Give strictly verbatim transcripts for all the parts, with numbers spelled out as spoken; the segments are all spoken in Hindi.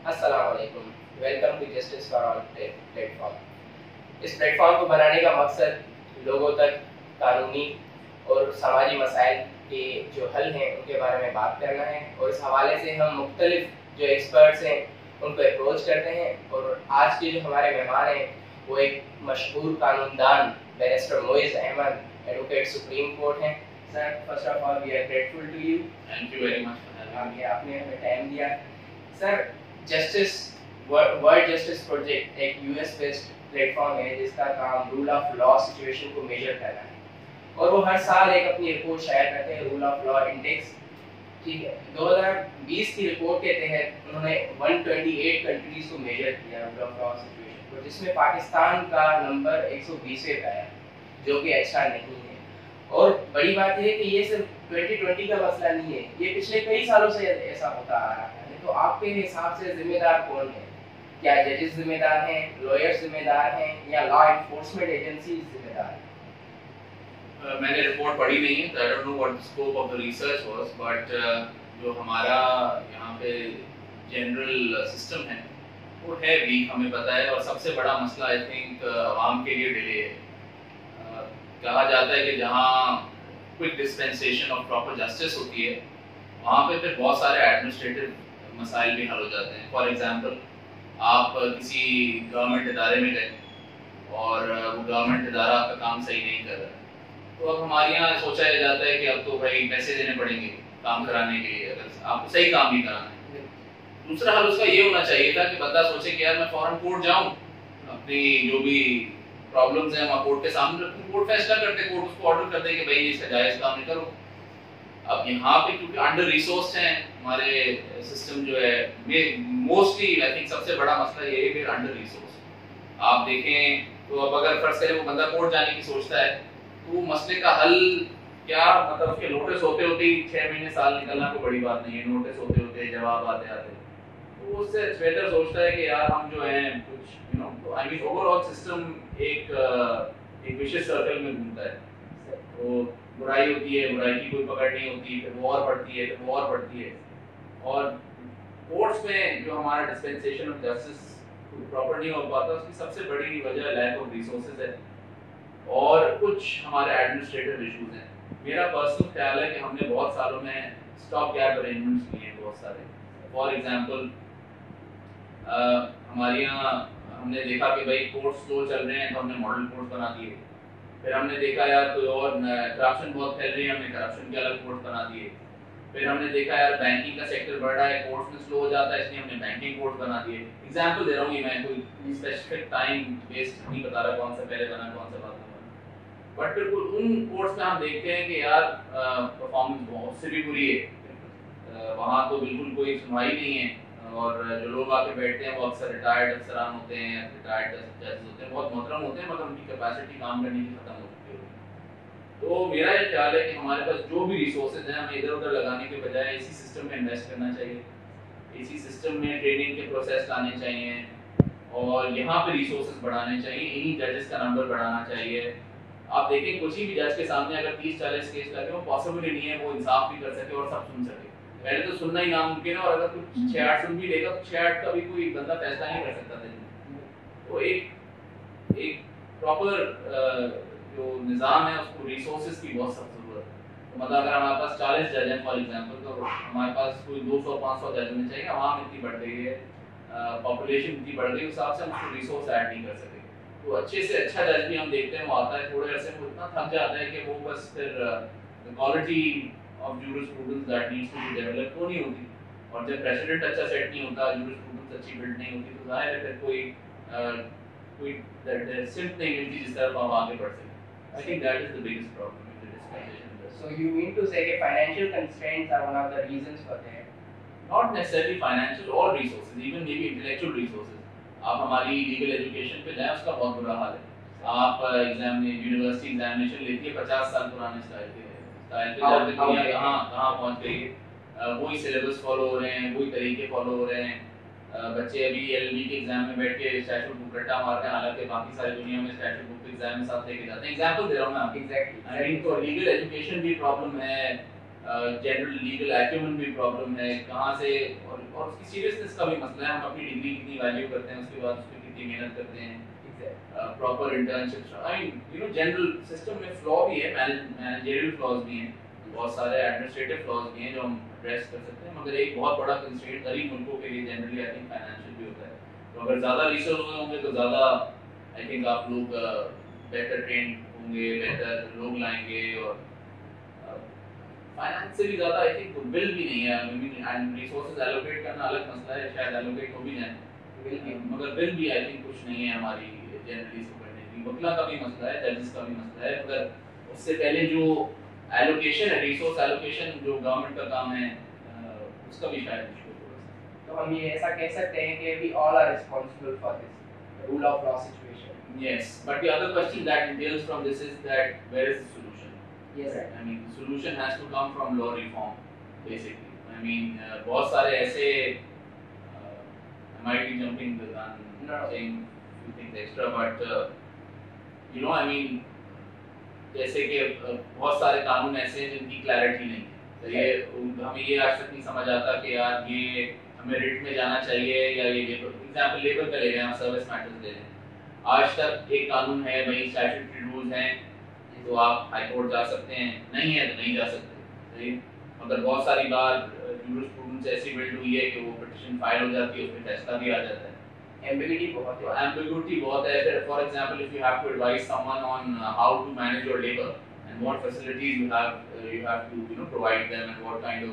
अस्सलाम वालेकुम, welcome to justice for all platform. इस प्लेटफॉर्म को बनाने का मकसद लोगों तक कानूनी और समाजी मसाइल के जो हल हैं उनके बारे में बात करना है, और इस हवाले से हम मुख्तलिफ जो एक्सपर्ट्स हैं उनको अप्रोच करते हैं। और आज के जो हमारे मेहमान हैं वो एक मशहूर कानूनदान barrister Moiz Ahmed, advocate supreme court हैं। Sir, first of all we are grateful to you. Thank you very much for having me. आपने हमें टाइम दिया। Sir, justice world justice project एक यूएस बेस्ड प्लेटफॉर्म है जिसका काम रूल ऑफ लॉ सिचुएशन को मेजर करना है, और वो हर साल एक अपनी रिपोर्ट शायर करते हैं, रूल ऑफ लॉ इंडेक्स। ठीक है, दो हज़ार बीस की रिपोर्ट के तहत उन्होंने एक सौ अट्ठाईस कंट्रीज को मेजर किया रूल ऑफ लॉ सिचुएशन को, जिसमें पाकिस्तान का नंबर एक सौ बीसवें पे आया, जो कि अच्छा नहीं है। और बड़ी बात यह है कि ये सिर्फ दो हज़ार बीस का मसला नहीं है, ये पिछले कई सालों से ऐसा होता आ रहा है। तो आपके हिसाब से जिम्मेदार कौन है? क्या जजेस जिम्मेदार हैं, लॉयर्स जिम्मेदार हैं, या लॉ एनफोर्समेंट एजेंसीज जिम्मेदार हैं? uh, मैंने रिपोर्ट पढ़ी नहीं है, I don't know what the scope of the research was, but जो हमारा यहाँ पे जनरल सिस्टम है वो है वीक, हमें पता है। और सबसे बड़ा मसला आई थिंक आवाम के लिए डिले है। uh, कहा जाता है कि जहाँ quick dispensation of proper justice होती है वहाँ पे फिर बहुत सारे एडमिनिस्ट्रेटिव मसाइल भी हल हो जाते हैं। फॉर एग्जांपल, आप किसी गवर्नमेंट इदारे में गए और वो गवर्नमेंट इदारा आपका काम सही नहीं कर रहा है, तो अब हमारे यहाँ सोचा जाता है कि अब तो भाई पैसे देने पड़ेंगे काम कराने के लिए, अगर आपको सही काम नहीं कराना है। दूसरा हल उसका ये होना चाहिए था कि बंदा सोचे कि यार मैं फौरन कोर्ट जाऊँ, अपनी जो भी प्रॉब्लम्स हैं वहाँ कोर्ट के सामने रखूँ, कोर्ट फैसला करते, कोर्ट उसको ऑर्डर कर दे कि भाई इसका जायज़ काम नहीं करो। अब यहाँ पे क्योंकि अंडर रिसोर्स हैं हमारे सिस्टम जो है, मोस्टली आई थिंक सबसे बड़ा मसला ये है कि अंडर रिसोर्स। आप देखें तो अब अगर फर्ज करें वो बंदा कोर्ट जाने की सोचता है तो मसले का हल क्या, मतलब उसके नोटिस होते होते ही छह महीने साल निकलना कोई बड़ी बात नहीं है, नोटिस होते होते जवाब आते आते, तो उससे बेहतर सोचता है कि यार हम जो हैं कुछ you know I mean overall system एक एक विशेष सर्कल में घूमता है। तो बुराई होती है, बुराई की कोई पकड़ नहीं होती, फिर वो और बढ़ती है, फिर वो और बढ़ती है। और कोर्ट्स में जो हमारा डिस्पेंसेशन ऑफ जस्टिस प्रॉपर नहीं हो पाता, उसकी सबसे बड़ी वजह लैक ऑफ रिसोर्सेज है और कुछ हमारे एडमिनिस्ट्रेटिव इश्यूज हैं। मेरा पर्सनल ख्याल है कि हमने बहुत सालों में स्टॉप गैप अरेंजमेंट्स किए हैं बहुत सारे। फॉर एग्जांपल, हमारे यहाँ हमने देखा कि भाई कोर्ट स्लो चल रहे हैं तो हमने मॉडल कोर्ट बना दिए। फिर हमने देखा यार कोई और करप्शन बहुत फैल रही है, हमने करप्शन के अलग कोर्ट बना दिए। फिर हमने देखा यार बैंकिंग का सेक्टर बढ़ रहा है, कोर्ट्स में स्लो हो जाता है, इसलिए हमने बैंकिंग कोर्ट बना दिए। एग्जांपल दे रहा हूँ, मैं कोई स्पेसिफिक टाइम बेस्ड नहीं बता रहा कौन सा पहले बना कौन सा बाद में बना, बट फिर उन कोर्ट्स में हम देखते हैं कि यार परफॉर्मेंस बहुत से भी बुरी है, वहाँ तो बिल्कुल कोई सुनवाई नहीं है, और जो लोग आके बैठते हैं वो अक्सर रिटायर्ड अफसरान होते हैं, रिटायर्ड जजेस होते हैं, बहुत मोहतरम होते हैं, मगर उनकी कैपेसिटी काम करने की खत्म हो चुकी होती है। तो मेरा ये ख्याल है कि हमारे पास जो भी रिसोर्सेज हैं हमें इधर उधर लगाने के बजाय इसी सिस्टम में इन्वेस्ट करना चाहिए, इसी सिस्टम में ट्रेनिंग के प्रोसेस लाने चाहिए और यहाँ पे रिसोर्सेज बढ़ाने चाहिए, इन्हीं जजेस का नंबर बढ़ाना चाहिए। आप देखें कुछ ही भी जज के सामने अगर तीस चालीस केस लगे, वो पॉसिबल ही नहीं है वो इंसाफ भी कर सके और सब सुन सके। पहले तो सुनना ही नामुमकिन है, और अगर कुछ छह आठ सुन भी लेगा तो छह आठ का भी कोई बंदा फैसला नहीं कर सकता था। तो एक एक प्रॉपर जो निज़ाम है उसको रिसोर्सेज की बहुत सख्त जरूरत है। तो मतलब अगर हमारे पास चालीस जज हैं फॉर एग्जांपल, तो हमारे पास कोई दो सौ पाँच सौ जज होने चाहिए। आवाम इतनी बढ़ गई है, पॉपुलेशन इतनी बढ़ गई, उस हिसाब से हम उसको रिसोर्स ऐड नहीं कर सके। तो अच्छे से अच्छा जज भी हम देखते हैं वो आता है, थोड़े अरसे में इतना थक जाता है कि वो बस फिर quality of jurisprudence that needs to be developed वो नहीं होती, और जब प्रेसिडेंट अच्छा सेट नहीं होता, जूरिस्प्रूडेंस अच्छी बिल्ड नहीं होती, तो जाहिर है फिर कोई कोई सिर्फ नहीं मिलती जिस तरह हम आगे बढ़ सकें। I think that is the biggest problem with the dispensation industry. So you mean to say that financial constraints are one of the reasons for that? Not necessarily financial, or resources, even maybe intellectual resources. आप हमारी लीगल एजुकेशन पे जाएं, उसका बहुत बुरा हाल है। आप एग्जाम यूनिवर्सिटी एग्जामिनेशन लेती है पचास साल पुराने स्टाइल के स्टाइल पे, जाते दुनिया कहाँ कहाँ पहुँच गई है, वही सिलेबस फॉलो हो रहे हैं, वही तरीके फॉलो हो रहे हैं। बच्चे अभी एलएलबी के एग्जाम में बैठ के स्टैट्यूट बुक रट्टा मारते हैं, हालांकि बाकी सारी दुनिया में स्टैट्यूट बुक एग्जाम में साथ लेके जाते हैं। एग्जांपल दे रहा हूं मैं आपको। एग्जैक्टली आई मीन तो लीगल एजुकेशन भी प्रॉब्लम है, जनरल लीगल एक्यूमेन भी प्रॉब्लम है, कहाँ से, और और उसकी सीरियसनेस का भी मसला है। हम अपनी डिग्री कितनी वैल्यू करते हैं, उसके बाद उस पर कितनी मेहनत करते हैं, proper internship, I mean you know general system में फ्लॉ भी है, मैनेजरियल फ्लॉज भी हैं, बहुत सारे एडमिनिस्ट्रेटिव फ्लॉज भी हैं जो हम एड्रेस कर सकते हैं। मगर एक बहुत बड़ा कंस्ट्रेंट गरीब मुल्कों के लिए जनरली आई थिंक फाइनेंशियल भी होता है। तो अगर ज़्यादा रिसोर्स होंगे तो ज़्यादा आई थिंक आप लोग बेटर ट्रेन होंगे, बेटर लोग लाएंगे, और फाइनेंस से भी ज़्यादा आई थिंक बिल भी नहीं है। I mean and resources allocate करना अलग मसला है, शायद एलोकेट हो भी जाए बिल भी, मगर बिल भी आई थिंक कुछ नहीं है हमारी जनरली सुपरनेटली। वकला का भी मसला है, जजेस का भी मसला है, मगर उससे पहले जो एलोकेशन है, रिसोर्स एलोकेशन जो गवर्नमेंट का काम है, उसका भी शायद इशू है थोड़ा सा। तो हम ये ऐसा कह सकते हैं कि we all are responsible for this rule of law situation. Yes, but the other question that entails from this is that where is the solution? Yes, sir. I mean, the solution has to come from law reform, basically. I mean, uh, बहुत सारे ऐसे uh, I might be jumping the gun, no. saying few things extra, but uh, you know, I mean, जैसे कि uh, बहुत सारे कानून ऐसे हैं जिनकी क्लैरिटी नहीं है। तो ये हमें ये आज तक नहीं समझ आता कि यार ये हमें रिट में जाना चाहिए या ये लेबर, एग्जाम्पल लेबर का ले रहे हैं, सर्विस मैटर्स ले रहे हैं। आज तक एक कानून है, भाई स्टैट्यूटरी रूल्स हैं, तो आप हाई कोर्ट जा सकते हैं, नहीं है तो नहीं जा सकते, सही। मगर बहुत सारी बार जूरिस्प्रूडेंस ऐसी बिल्ड हुई है कि वो पिटीशन फाइल हो जाती है, उसमें फैसला भी आ जाता है। एम्बिग्यूटी बहुत है, एम्बिग्यूटी बहुत है। फिर for example if you have to advice someone on how to manage your labour and what facilities you have you have to you know provide them and what kind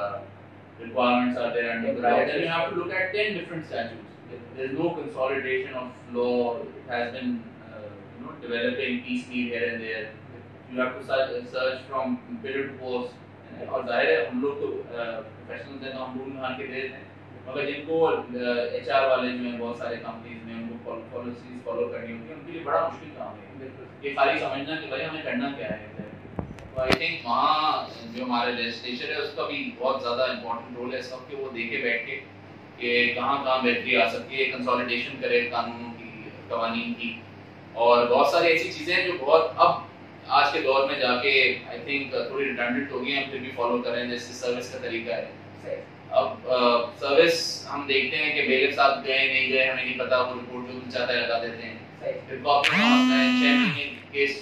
of requirements are there under the law, then you have to look at ten different statutes. There is no consolidation of law. It has been uh, you know developing piecemeal here and there. You have to search, search from pillar to post. और जाहिर है हम लोग तो प्रोफेशनल्स हैं, तो हम रूल निकाल के दे देते हैं, मगर जिनको एच आर वाले जो हैं बहुत सारे कंपनीज में उनको पॉलिसीज फॉलो करनी होती है, उनके लिए बड़ा मुश्किल काम है ये खाली समझना कि भाई हमें करना क्या है। तो आई थिंक वहाँ जो हमारे लेजिस्लेचर है उसका भी बहुत ज़्यादा इंपॉर्टेंट रोल है सब के, वो देखे बैठ के कि कहाँ कहाँ बेहतरी आ सकती है, कंसोलिडेशन करे कानूनों की, कवानीन की, और बहुत सारी ऐसी चीज़ें जो बहुत अब आज के दौर में जाके आई थिंक थोड़ी रिडंडेंट हो गई हैं, फिर भी फॉलो करें, जैसे सर्विस का तरीका है। अब सर्विस हम देखते हैं कि बेलिफ साहब गए नहीं गए हमें नहीं पता, वो रिपोर्ट जो चाहता है लगा देते हैं, फिर कॉपी का मसला है, छह महीने केस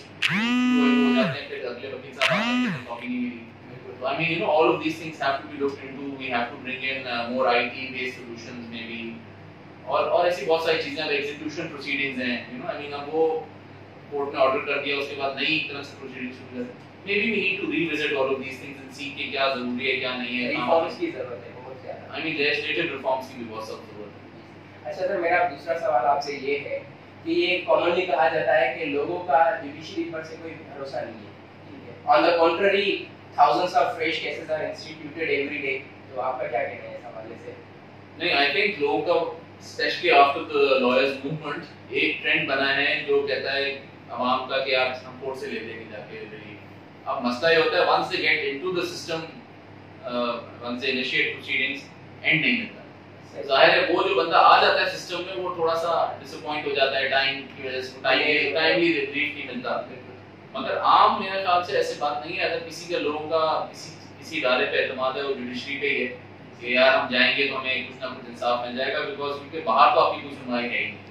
हो जाते हैं, फिर अगले वकील साहब आते हैं, कॉपी नहीं मिली। So I mean, you know, all of these things have to be looked into. We have to bring in uh, more I T-based solutions, maybe. और और ऐसी बहुत सारी चीजें, execution proceedings हैं, you know, I mean, अब वो कोर्ट ने ऑर्डर कर दिया, उसके बाद नई तरह से proceedings शुरू कर, maybe we need to revisit all of these things and see कि क्या जरूरी है, क्या नहीं है। Reforms की जरूरत है बहुत ज़्यादा। I mean, legislative reforms की भी बहुत सख्त जरूरत है। अच्छा सर, मेरा दूसरा सवाल आपसे ये है कि ये कॉमनली कहा जाता है कि लोगों का जुडिशरी पर से कोई भरोसा नहीं है, ठीक है? On the contrary, thousands of fresh cases are instituted every day. तो आपका क्या कहना है इस हवाले से? नहीं, I think लोगों का especially after the lawyers movement एक ट्रेंड बना है जो कहता है आवाम का कि आप हम कोर्ट से ले लेके जाके रिलीफ। अब मसला ये होता है once they get into the system, uh, once they initiate proceedings, end नहीं मिलता। जाहिर है वो जो बंदा आ जाता है सिस्टम में वो थोड़ा सा डिसअपॉइंट हो जाता है, टाइम की वजह से टाइम टाइमली रिलीफ नहीं मिलता। मगर आम मेरे ख्याल से ऐसी बात नहीं है, अगर किसी के लोगों का किसी किसी इदारे पे एतमाद है वो जुडिशरी पे ही है कि यार हम जाएंगे तो हमें कुछ ना कुछ इंसाफ मिल जाएगा, बिकॉज उनके बाहर तो आपकी कोई सुनवाई है ही नहीं,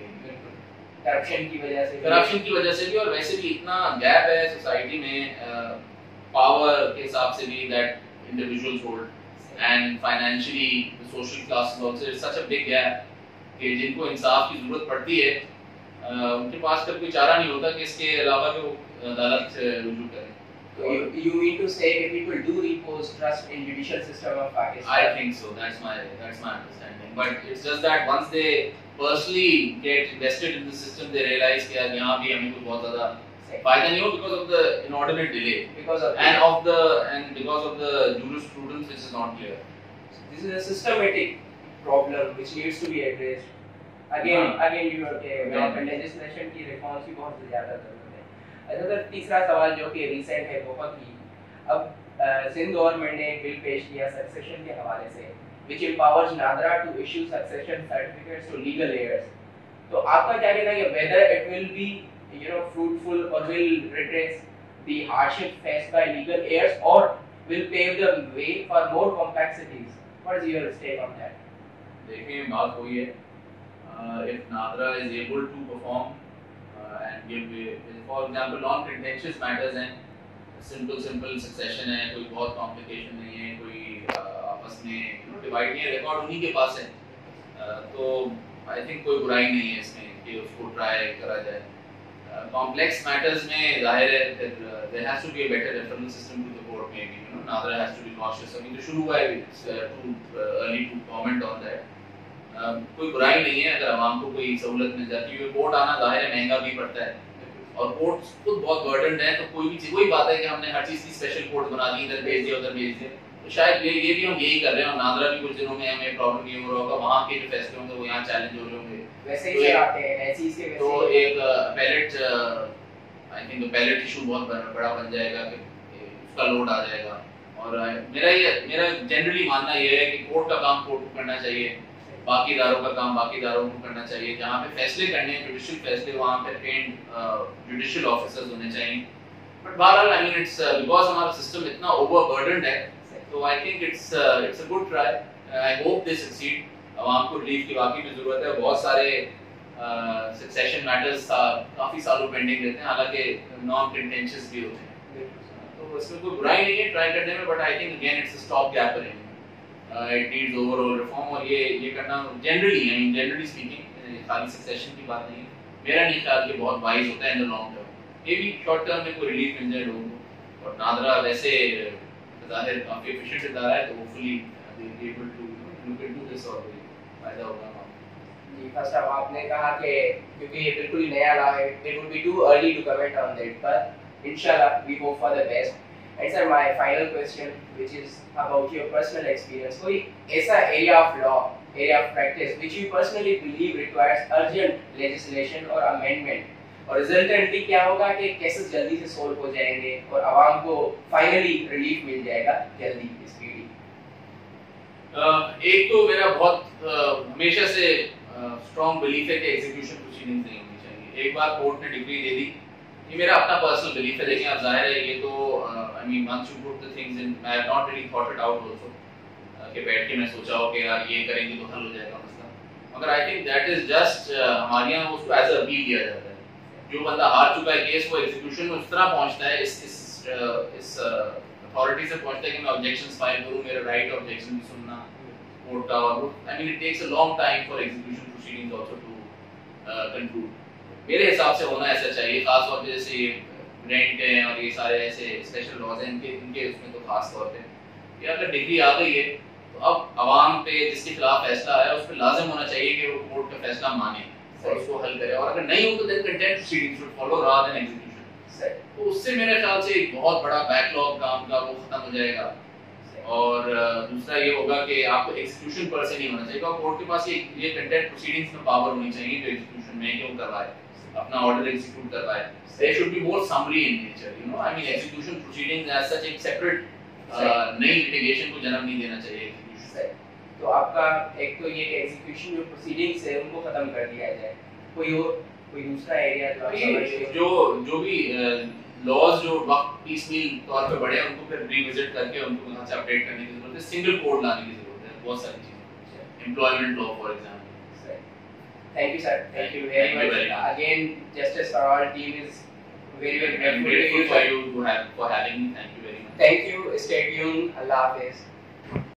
करप्शन की वजह से करप्शन की वजह से भी, और वैसे भी इतना गैप है सोसाइटी में पावर के हिसाब से भी that individuals hold and financially the social class also, it's such a big gap कि जिनको इंसाफ की जरूरत पड़ती है उनके पास फिर कोई चारा नहीं होता कि इसके अलावा कि वो अदालत से रुजू करें। So you, you mean to say that people do repose trust in judicial system of Pakistan? I think so. That's my that's my understanding. But it's just that once they personally get invested in the system, they realize कि यार यहाँ भी हमें कोई बहुत ज़्यादा फायदा नहीं हो because of the inordinate delay, because of and of the and because of the jurisprudence which is not clear. So this is a systematic problem which needs to be addressed. Again, हाँ. again you are okay, legislation की reforms की बहुत ज़्यादा जरूरत है। अच्छा सर, तीसरा सवाल जो कि रिसेंट है बहुत ही, अब सिंध गवर्नमेंट ने एक बिल पेश किया सक्सेशन के हवाले से which empowers NADRA to issue succession certificates to legal heirs. तो आपका क्या कहना है whether it will be you know fruitful or will redress the hardship faced by legal heirs, or will pave the way for more complexities. What is your take on that? देखिए बात वही है, if Nadra is able to perform uh, and give, for example, non-contentious matters हैं, simple simple succession है, कोई बहुत complication नहीं है, कोई uh, आपस में divide नहीं है, record उन्हीं के पास है, uh, तो I think कोई बुराई नहीं है इसमें कि उसको try करा जाए. uh, complex matters में जाहिर है that uh, there has to be a better referral system to the court maybe, you know, Nadra has to be cautious. अभी तो शुरू हुआ है, it's uh, too uh, early to comment on that. Uh, कोई बुराई नहीं है अगर आवाम को कोई सहूलत मिल जाती है. कोर्ट आना जाहिर है महंगा भी पड़ता है और कोर्ट खुद बहुत बर्डन है, तो कोई भी चीज, वही बात है कि हमने हर चीज की स्पेशल कोर्ट बना दी, इधर भेज दिया उधर भेज दिया, तो शायद ये ये भी हम यही कर रहे हैं. और नादरा भी कुछ दिनों में हमें प्रॉब्लम ये हो रहा होगा, वहाँ के जो फैसले होंगे वो यहाँ चैलेंज हो रहे होंगे. वैसे ही आते हैं ऐसी इसके वैसे तो एक pilot, I think pilot issue बहुत बड़ा बन जाएगा कि उसका लोड आ जाएगा. और मेरा ये मेरा जनरली मानना ये है कि कोर्ट का काम कोर्ट को करना चाहिए, बाकी इदारों का काम बाकी इदारों को करना चाहिए. जहाँ पे फैसले करने हैं जुडिशियल फैसले, वहाँ पे ट्रेंड जुडिशियल ऑफिसर्स होने चाहिए. बट बहरहाल आई मीन इट्स बिकॉज हमारा सिस्टम इतना ओवरबर्डन्ड है, तो I think it's it's a good try. I hope they succeed. आवाम को रिलीफ की वाकई में जरूरत है. बहुत सारे सक्सेशन मैटर्स काफी सालों पेंडिंग रहते हैं, हालांकि नॉन कंटेंशियस भी होते हैं, तो इसमें कोई बुराई नहीं है ट्राई करने में. But I think again it's a stop gap in it needs overall reform. और ये ये करना generally I mean generally speaking खाली सक्सेशन की बात नहीं है, मेरा नहीं ख्याल कि बहुत वाइज होता है इन द लॉन्ग टर्म. ये भी शॉर्ट टर्म में कोई रिलीफ मिल जाए लोगों को. और नादरा वैसे जाहिर काफी एफिशिएंट इदारा है, तो hopefully they will be able to look into this और फायदा होगा. जी, फर्स्ट ऑफ आपने कहा कि क्योंकि ये बिल्कुल नया लॉ है, it would be too early to comment on that, but इंशाल्लाह we hope for the best. And sir, my final question, which is about your personal experience. कोई ऐसा area of law, area of practice, which you personally believe requires urgent legislation or amendment, और resultantly क्या होगा कि केसेस जल्दी से सोल्व हो जाएंगे और आवाम को फाइनली रिलीफ मिल जाएगा जल्दी स्पीडी. एक तो मेरा बहुत हमेशा से स्ट्रॉन्ग बिलीफ है कि एग्जीक्यूशन प्रोसीडिंग्स नहीं होनी चाहिए. एक बार कोर्ट ने डिग्री दे दी, ये मेरा अपना पर्सनल बिलीफ है. देखिए आप जाहिर है ये तो I mean once you put the things in, I have not really thought it out also कि बैठ के मैं सोचा हो कि यार ये करेंगे तो हल हो जाएगा मसला. मगर I think that is just हमारे यहाँ उसको एज अ अपील किया जाता है. जो बंदा हार चुका है केस, वो एग्जीक्यूशन में उस तरह पहुंचता है, इस इस इस अथॉरिटी से पहुंचता है कि मैं ऑब्जेक्शंस फाइल करूं, मेरा राइट ऑब्जेक्शन भी सुनना कोर्ट का. और I mean it takes a long time for execution proceedings also to conclude. मेरे हिसाब से होना ऐसा चाहिए, खास तौर पे जैसे रेंट है और ये सारे ऐसे स्पेशल लॉज हैं, इनके इनके उसमें तो खास तौर पे कि अगर डिग्री आ गई है तो अब आवाम पे जिसके खिलाफ फैसला आया उस पर लाजिम होना चाहिए कि वो कोर्ट का फैसला माने और उसको हल करे. और अगर नहीं हो तो then contempt proceedings should follow rather than execution. तो उससे मेरे ख्याल से एक बहुत बड़ा बैकलॉग काम का वो खत्म हो जाएगा. और दूसरा ये होगा कि आपको एग्जीक्यूशन पर से नहीं होना चाहिए, क्योंकि कोर्ट के पास ये ये कंटेम्प्ट प्रोसीडिंग्स में पावर होनी चाहिए जो एग्जीक्यूशन में क्यों करवाए, अपना ऑर्डर एग्जीक्यूट करवाए. There should be more summary in nature, you know. I mean, execution proceedings as such एक separate नई litigation को जन्म नहीं देना चाहिए execution. तो आपका एक तो ये execution जो proceedings है उनको खत्म कर दिया जाए. कोई और कोई दूसरा एरिया जो आप समझते जो जो भी laws जो वक्त piecemeal तौर पे बढ़े उनको फिर revisit करके उनको यहाँ से update करने की जरूरत है. Single code लाने की जरूरत है बहुत सारी चीजें. Employment law for example. Thank you, sir. Thank you very much. Again, Justice for All team is very, very grateful to you. For you to have for having me. Thank you very much. Thank you. Stay tuned. Allah Hafiz.